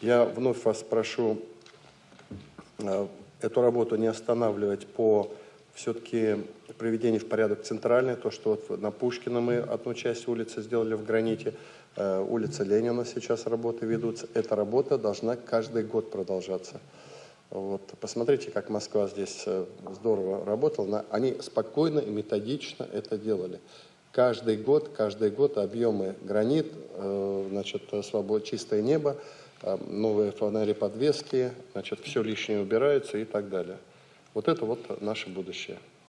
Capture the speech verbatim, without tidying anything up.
Я вновь вас прошу эту работу не останавливать по все-таки приведению в порядок центральной, то, что вот на Пушкина мы одну часть улицы сделали в граните, улица Ленина сейчас работы ведутся. Эта работа должна каждый год продолжаться. Вот. Посмотрите, как Москва здесь здорово работала. Они спокойно и методично это делали. Каждый год, каждый год объемы гранит, значит, свобод, чистое небо, новые фонари подвески, значит, все лишнее убирается и так далее. Вот это вот наше будущее.